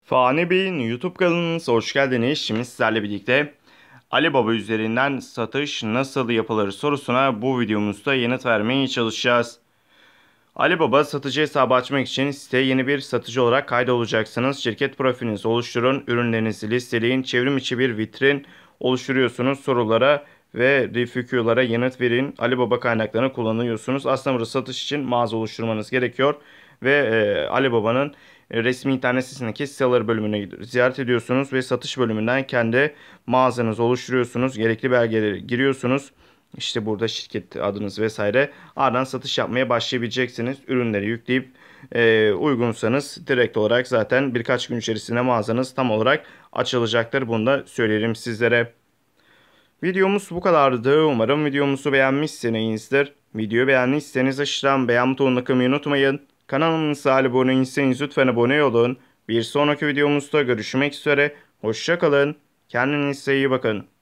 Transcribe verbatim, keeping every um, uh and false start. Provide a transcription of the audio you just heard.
Fani Bey'in YouTube kanalınıza hoş geldiniz. Şimdi sizlerle birlikte Alibaba üzerinden satış nasıl yapılır sorusuna bu videomuzda yanıt vermeye çalışacağız. Alibaba satıcı hesabı açmak için siteye yeni bir satıcı olarak kaydolacaksınız. Şirket profilinizi oluşturun, ürünlerinizi listeleyin, çevrim içi bir vitrin oluşturuyorsunuz. Sorulara ve F A Q'lara yanıt verin. Alibaba kaynaklarını kullanıyorsunuz. Aslında burada satış için mağaza oluşturmanız gerekiyor ve e, Alibaba'nın e, resmi internet sitesindeki seller bölümüne ziyaret ediyorsunuz ve satış bölümünden kendi mağazanızı oluşturuyorsunuz. Gerekli belgeleri giriyorsunuz. İşte burada şirket adınız vesaire. Ardından satış yapmaya başlayabileceksiniz. Ürünleri yükleyip e, uygunsanız direkt olarak zaten birkaç gün içerisinde mağazanız tam olarak açılacaktır. Bunu da söyleyelim sizlere. Videomuz bu kadardı. Umarım videomuzu beğenmişsinizdir. Videoyu beğendiyseniz aşağıdan beğen butonuna kılmayı unutmayın. Kanalımıza abone değilseniz lütfen abone olun. Bir sonraki videomuzda görüşmek üzere. Hoşça kalın. Kendinize iyi bakın.